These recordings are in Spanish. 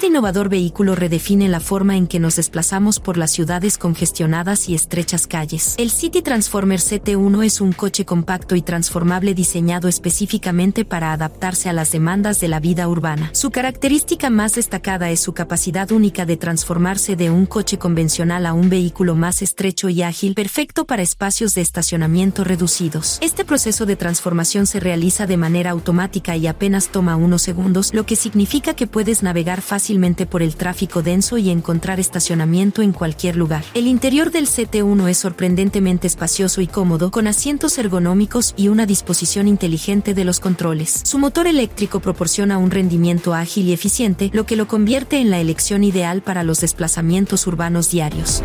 innovador vehículo redefine la forma en que nos desplazamos por las ciudades congestionadas y estrechas calles. El City Transformer CT1 es un coche compacto y transformable diseñado específicamente para adaptarse a las demandas de la vida urbana. Su característica más destacada es su capacidad única de transformarse de un coche convencional a un vehículo más estrecho y ágil, perfecto para espacios de estacionamiento reducidos. Este proceso de transformación se realiza de manera automática y apenas toma unos segundos, lo que significa que puedes navegar fácilmente por el tráfico denso y encontrar estacionamiento en cualquier lugar. El interior del CT1 es sorprendentemente espacioso y cómodo, con asientos ergonómicos y una disposición inteligente de los controles. Su motor eléctrico proporciona un rendimiento ágil y eficiente, lo que lo convierte en la elección ideal para los desplazamientos urbanos diarios.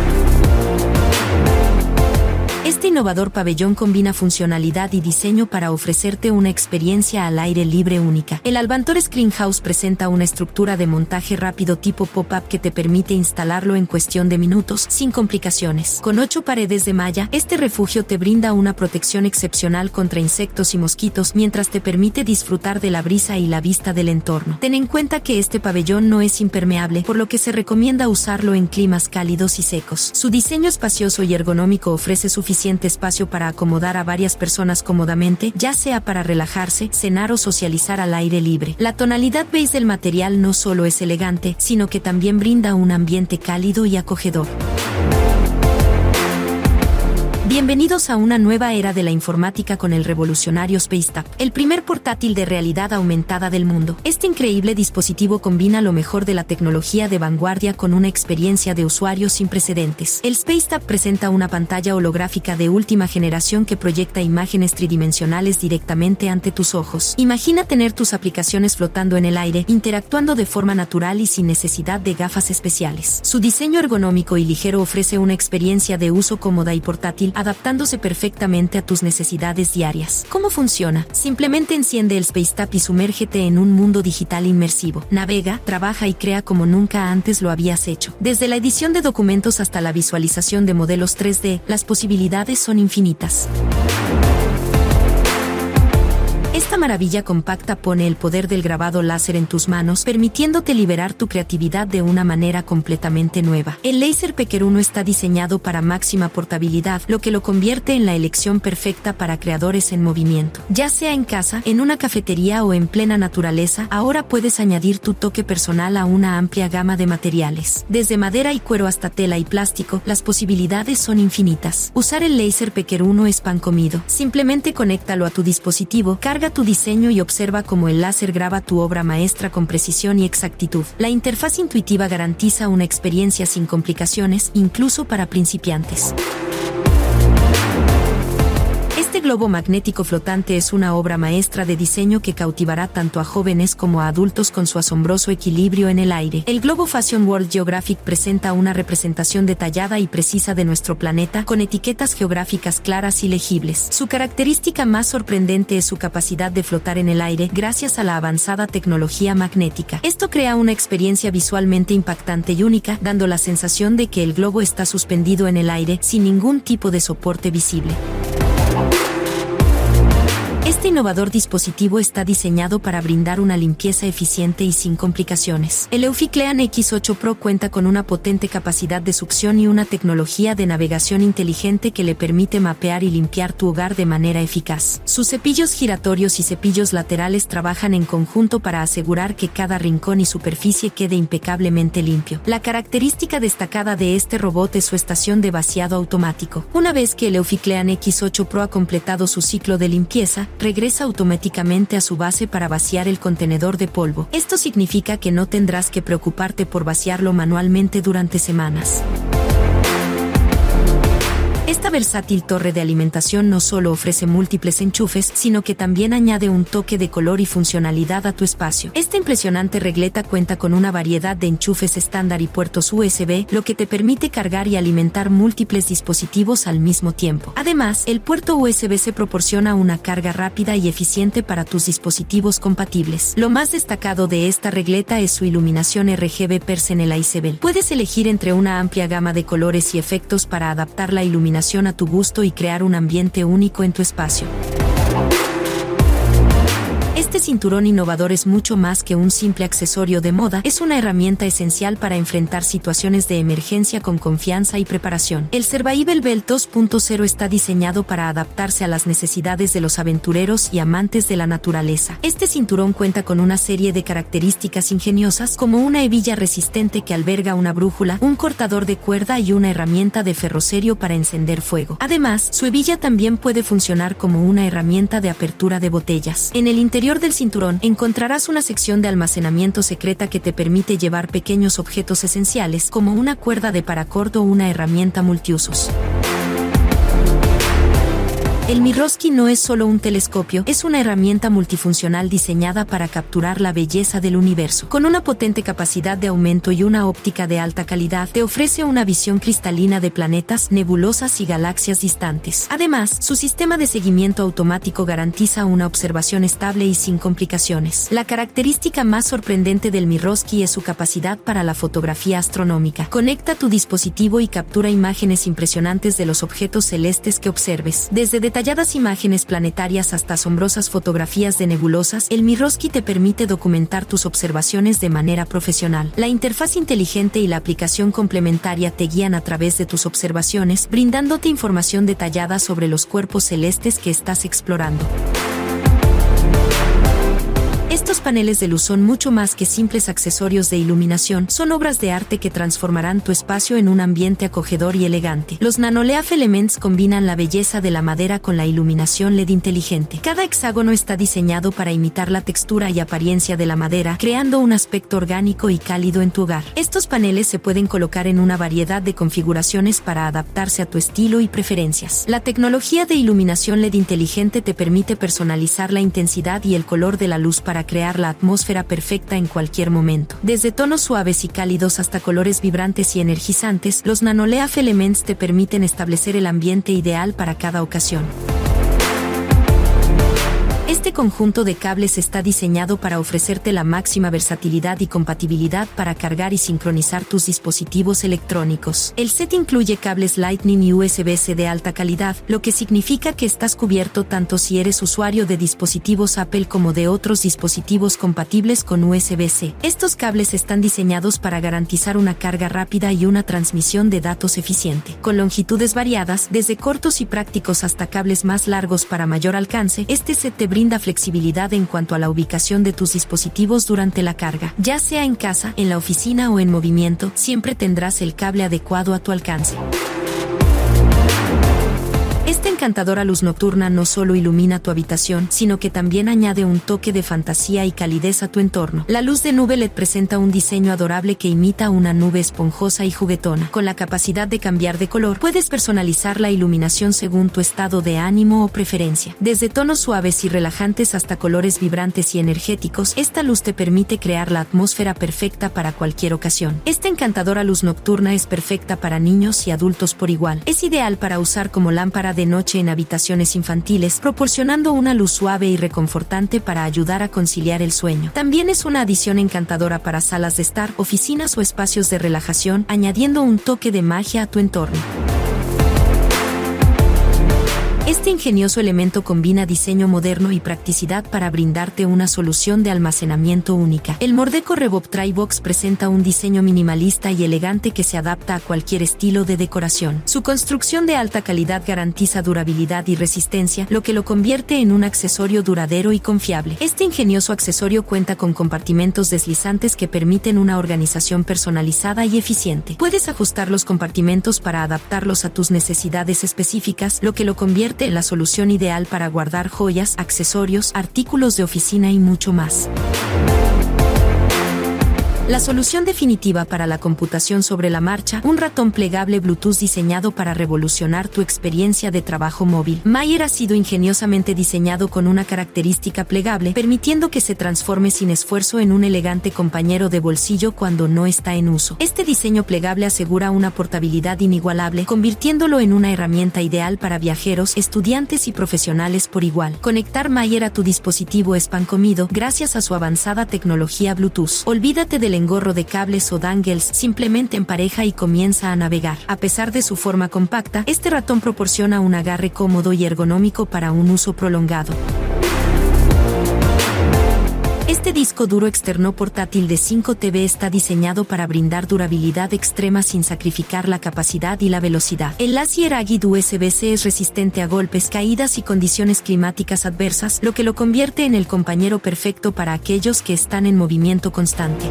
Este innovador pabellón combina funcionalidad y diseño para ofrecerte una experiencia al aire libre única. El Alvantor Screen House presenta una estructura de montaje rápido tipo pop-up que te permite instalarlo en cuestión de minutos, sin complicaciones. Con 8 paredes de malla, este refugio te brinda una protección excepcional contra insectos y mosquitos, mientras te permite disfrutar de la brisa y la vista del entorno. Ten en cuenta que este pabellón no es impermeable, por lo que se recomienda usarlo en climas cálidos y secos. Su diseño espacioso y ergonómico ofrece suficiente espacio para acomodar a varias personas cómodamente, ya sea para relajarse, cenar o socializar al aire libre. La tonalidad beige del material no solo es elegante, sino que también brinda un ambiente cálido y acogedor. Bienvenidos a una nueva era de la informática con el revolucionario SpaceTap, el primer portátil de realidad aumentada del mundo. Este increíble dispositivo combina lo mejor de la tecnología de vanguardia con una experiencia de usuario sin precedentes. El SpaceTap presenta una pantalla holográfica de última generación que proyecta imágenes tridimensionales directamente ante tus ojos. Imagina tener tus aplicaciones flotando en el aire, interactuando de forma natural y sin necesidad de gafas especiales. Su diseño ergonómico y ligero ofrece una experiencia de uso cómoda y portátil, adaptándose perfectamente a tus necesidades diarias. ¿Cómo funciona? Simplemente enciende el SpaceTap y sumérgete en un mundo digital inmersivo. Navega, trabaja y crea como nunca antes lo habías hecho. Desde la edición de documentos hasta la visualización de modelos 3D, las posibilidades son infinitas. Esta maravilla compacta pone el poder del grabado láser en tus manos, permitiéndote liberar tu creatividad de una manera completamente nueva. El LaserPacker 1 está diseñado para máxima portabilidad, lo que lo convierte en la elección perfecta para creadores en movimiento. Ya sea en casa, en una cafetería o en plena naturaleza, ahora puedes añadir tu toque personal a una amplia gama de materiales. Desde madera y cuero hasta tela y plástico, las posibilidades son infinitas. Usar el LaserPacker 1 es pan comido. Simplemente conéctalo a tu dispositivo, carga tu diseño y observa cómo el láser graba tu obra maestra con precisión y exactitud. La interfaz intuitiva garantiza una experiencia sin complicaciones, incluso para principiantes. Este globo magnético flotante es una obra maestra de diseño que cautivará tanto a jóvenes como a adultos con su asombroso equilibrio en el aire. El globo Fashion World Geographic presenta una representación detallada y precisa de nuestro planeta, con etiquetas geográficas claras y legibles. Su característica más sorprendente es su capacidad de flotar en el aire gracias a la avanzada tecnología magnética. Esto crea una experiencia visualmente impactante y única, dando la sensación de que el globo está suspendido en el aire sin ningún tipo de soporte visible. Este innovador dispositivo está diseñado para brindar una limpieza eficiente y sin complicaciones. El Eufy Clean X8 Pro cuenta con una potente capacidad de succión y una tecnología de navegación inteligente que le permite mapear y limpiar tu hogar de manera eficaz. Sus cepillos giratorios y cepillos laterales trabajan en conjunto para asegurar que cada rincón y superficie quede impecablemente limpio. La característica destacada de este robot es su estación de vaciado automático. Una vez que el Eufy Clean X8 Pro ha completado su ciclo de limpieza, regresa automáticamente a su base para vaciar el contenedor de polvo. Esto significa que no tendrás que preocuparte por vaciarlo manualmente durante semanas. Esta versátil torre de alimentación no solo ofrece múltiples enchufes, sino que también añade un toque de color y funcionalidad a tu espacio. Esta impresionante regleta cuenta con una variedad de enchufes estándar y puertos USB, lo que te permite cargar y alimentar múltiples dispositivos al mismo tiempo. Además, el puerto USB-C proporciona una carga rápida y eficiente para tus dispositivos compatibles. Lo más destacado de esta regleta es su iluminación RGB personalizable. Puedes elegir entre una amplia gama de colores y efectos para adaptar la iluminación a tu gusto y crear un ambiente único en tu espacio. Este cinturón innovador es mucho más que un simple accesorio de moda, es una herramienta esencial para enfrentar situaciones de emergencia con confianza y preparación. El Survival Belt 2.0 está diseñado para adaptarse a las necesidades de los aventureros y amantes de la naturaleza. Este cinturón cuenta con una serie de características ingeniosas, como una hebilla resistente que alberga una brújula, un cortador de cuerda y una herramienta de ferrocerio para encender fuego. Además, su hebilla también puede funcionar como una herramienta de apertura de botellas. En el interior del cinturón encontrarás una sección de almacenamiento secreta que te permite llevar pequeños objetos esenciales, como una cuerda de paracord o una herramienta multiusos. El Miroski no es solo un telescopio, es una herramienta multifuncional diseñada para capturar la belleza del universo. Con una potente capacidad de aumento y una óptica de alta calidad, te ofrece una visión cristalina de planetas, nebulosas y galaxias distantes. Además, su sistema de seguimiento automático garantiza una observación estable y sin complicaciones. La característica más sorprendente del Miroski es su capacidad para la fotografía astronómica. Conecta tu dispositivo y captura imágenes impresionantes de los objetos celestes que observes. Desde detalladas imágenes planetarias hasta asombrosas fotografías de nebulosas, el Miroski te permite documentar tus observaciones de manera profesional. La interfaz inteligente y la aplicación complementaria te guían a través de tus observaciones, brindándote información detallada sobre los cuerpos celestes que estás explorando. Estos paneles de luz son mucho más que simples accesorios de iluminación, son obras de arte que transformarán tu espacio en un ambiente acogedor y elegante. Los NanoLeaf Elements combinan la belleza de la madera con la iluminación LED inteligente. Cada hexágono está diseñado para imitar la textura y apariencia de la madera, creando un aspecto orgánico y cálido en tu hogar. Estos paneles se pueden colocar en una variedad de configuraciones para adaptarse a tu estilo y preferencias. La tecnología de iluminación LED inteligente te permite personalizar la intensidad y el color de la luz para crear la atmósfera perfecta en cualquier momento. Desde tonos suaves y cálidos hasta colores vibrantes y energizantes, los NanoLeaf Elements te permiten establecer el ambiente ideal para cada ocasión. Este conjunto de cables está diseñado para ofrecerte la máxima versatilidad y compatibilidad para cargar y sincronizar tus dispositivos electrónicos. El set incluye cables Lightning y USB-C de alta calidad, lo que significa que estás cubierto tanto si eres usuario de dispositivos Apple como de otros dispositivos compatibles con USB-C. Estos cables están diseñados para garantizar una carga rápida y una transmisión de datos eficiente. Con longitudes variadas, desde cortos y prácticos hasta cables más largos para mayor alcance, este set te brinda flexibilidad en cuanto a la ubicación de tus dispositivos durante la carga. Ya sea en casa, en la oficina o en movimiento, siempre tendrás el cable adecuado a tu alcance. Esta encantadora luz nocturna no solo ilumina tu habitación, sino que también añade un toque de fantasía y calidez a tu entorno. La luz de nube LED presenta un diseño adorable que imita una nube esponjosa y juguetona. Con la capacidad de cambiar de color, puedes personalizar la iluminación según tu estado de ánimo o preferencia. Desde tonos suaves y relajantes hasta colores vibrantes y energéticos, esta luz te permite crear la atmósfera perfecta para cualquier ocasión. Esta encantadora luz nocturna es perfecta para niños y adultos por igual. Es ideal para usar como lámpara de noche en habitaciones infantiles, proporcionando una luz suave y reconfortante para ayudar a conciliar el sueño. También es una adición encantadora para salas de estar, oficinas o espacios de relajación, añadiendo un toque de magia a tu entorno. Este ingenioso elemento combina diseño moderno y practicidad para brindarte una solución de almacenamiento única. El Mordeco Revob Trybox presenta un diseño minimalista y elegante que se adapta a cualquier estilo de decoración. Su construcción de alta calidad garantiza durabilidad y resistencia, lo que lo convierte en un accesorio duradero y confiable. Este ingenioso accesorio cuenta con compartimentos deslizantes que permiten una organización personalizada y eficiente. Puedes ajustar los compartimentos para adaptarlos a tus necesidades específicas, lo que lo convierte en la solución ideal para guardar joyas, accesorios, artículos de oficina y mucho más. La solución definitiva para la computación sobre la marcha, un ratón plegable Bluetooth diseñado para revolucionar tu experiencia de trabajo móvil. Mayer ha sido ingeniosamente diseñado con una característica plegable, permitiendo que se transforme sin esfuerzo en un elegante compañero de bolsillo cuando no está en uso. Este diseño plegable asegura una portabilidad inigualable, convirtiéndolo en una herramienta ideal para viajeros, estudiantes y profesionales por igual. Conectar Mayer a tu dispositivo es pan comido gracias a su avanzada tecnología Bluetooth. Olvídate del engorro de cables o dangles, simplemente empareja y comienza a navegar. A pesar de su forma compacta, este ratón proporciona un agarre cómodo y ergonómico para un uso prolongado. disco duro externo portátil de 5 TB está diseñado para brindar durabilidad extrema sin sacrificar la capacidad y la velocidad. El Lazier Agid USB-C es resistente a golpes, caídas y condiciones climáticas adversas, lo que lo convierte en el compañero perfecto para aquellos que están en movimiento constante.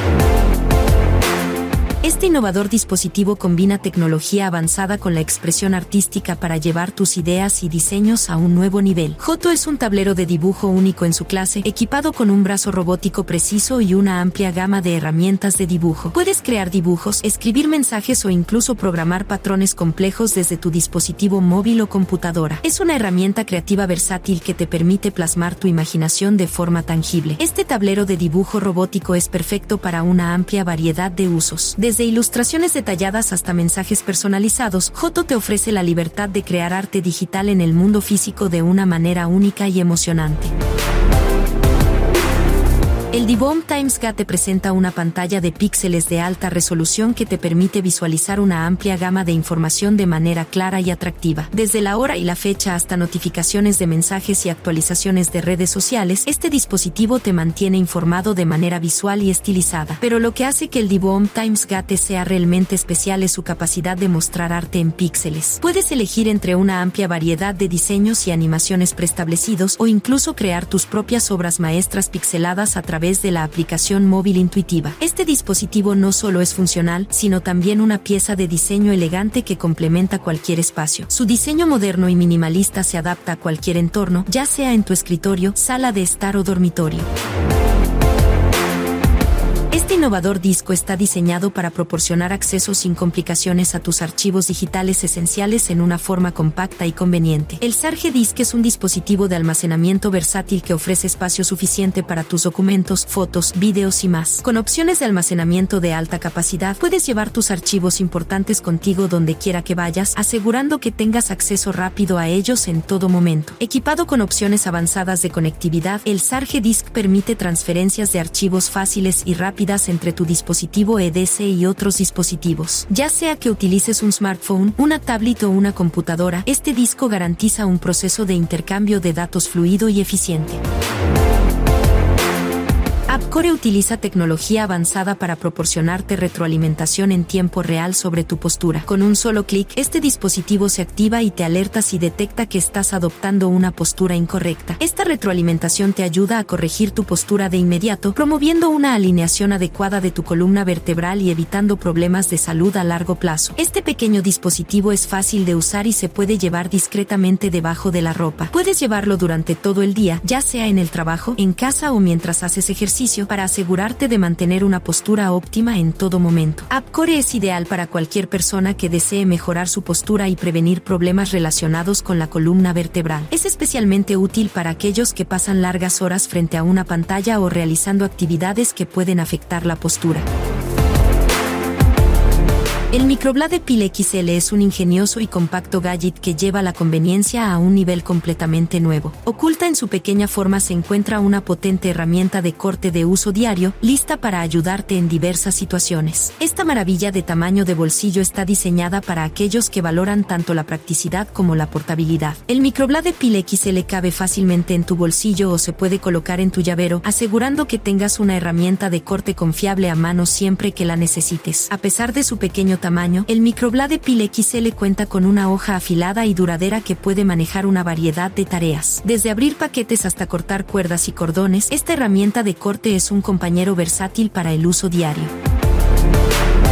Este innovador dispositivo combina tecnología avanzada con la expresión artística para llevar tus ideas y diseños a un nuevo nivel. Joto es un tablero de dibujo único en su clase, equipado con un brazo robótico preciso y una amplia gama de herramientas de dibujo. Puedes crear dibujos, escribir mensajes o incluso programar patrones complejos desde tu dispositivo móvil o computadora. Es una herramienta creativa versátil que te permite plasmar tu imaginación de forma tangible. Este tablero de dibujo robótico es perfecto para una amplia variedad de usos. Desde ilustraciones detalladas hasta mensajes personalizados, Joto te ofrece la libertad de crear arte digital en el mundo físico de una manera única y emocionante. El Divoom Times GA te presenta una pantalla de píxeles de alta resolución que te permite visualizar una amplia gama de información de manera clara y atractiva. Desde la hora y la fecha hasta notificaciones de mensajes y actualizaciones de redes sociales, este dispositivo te mantiene informado de manera visual y estilizada. Pero lo que hace que el Divoom Times GA te sea realmente especial es su capacidad de mostrar arte en píxeles. Puedes elegir entre una amplia variedad de diseños y animaciones preestablecidos o incluso crear tus propias obras maestras pixeladas a través de la aplicación móvil intuitiva. Este dispositivo no solo es funcional, sino también una pieza de diseño elegante que complementa cualquier espacio. Su diseño moderno y minimalista se adapta a cualquier entorno, ya sea en tu escritorio, sala de estar o dormitorio. Este innovador disco está diseñado para proporcionar acceso sin complicaciones a tus archivos digitales esenciales en una forma compacta y conveniente. El Sarge Disk es un dispositivo de almacenamiento versátil que ofrece espacio suficiente para tus documentos, fotos, videos y más. Con opciones de almacenamiento de alta capacidad, puedes llevar tus archivos importantes contigo donde quiera que vayas, asegurando que tengas acceso rápido a ellos en todo momento. Equipado con opciones avanzadas de conectividad, el Sarge Disk permite transferencias de archivos fáciles y rápidas entre tu dispositivo EDC y otros dispositivos. Ya sea que utilices un smartphone, una tablet o una computadora, este disco garantiza un proceso de intercambio de datos fluido y eficiente. AppCore utiliza tecnología avanzada para proporcionarte retroalimentación en tiempo real sobre tu postura. Con un solo clic, este dispositivo se activa y te alerta si detecta que estás adoptando una postura incorrecta. Esta retroalimentación te ayuda a corregir tu postura de inmediato, promoviendo una alineación adecuada de tu columna vertebral y evitando problemas de salud a largo plazo. Este pequeño dispositivo es fácil de usar y se puede llevar discretamente debajo de la ropa. Puedes llevarlo durante todo el día, ya sea en el trabajo, en casa o mientras haces ejercicio, para asegurarte de mantener una postura óptima en todo momento. AppCore es ideal para cualquier persona que desee mejorar su postura y prevenir problemas relacionados con la columna vertebral. Es especialmente útil para aquellos que pasan largas horas frente a una pantalla o realizando actividades que pueden afectar la postura. El Microblade Pile XL es un ingenioso y compacto gadget que lleva la conveniencia a un nivel completamente nuevo. Oculta en su pequeña forma se encuentra una potente herramienta de corte de uso diario, lista para ayudarte en diversas situaciones. Esta maravilla de tamaño de bolsillo está diseñada para aquellos que valoran tanto la practicidad como la portabilidad. El Microblade Pile XL cabe fácilmente en tu bolsillo o se puede colocar en tu llavero, asegurando que tengas una herramienta de corte confiable a mano siempre que la necesites. A pesar de su pequeño tamaño, el Microblade Pile XL cuenta con una hoja afilada y duradera que puede manejar una variedad de tareas. Desde abrir paquetes hasta cortar cuerdas y cordones, esta herramienta de corte es un compañero versátil para el uso diario.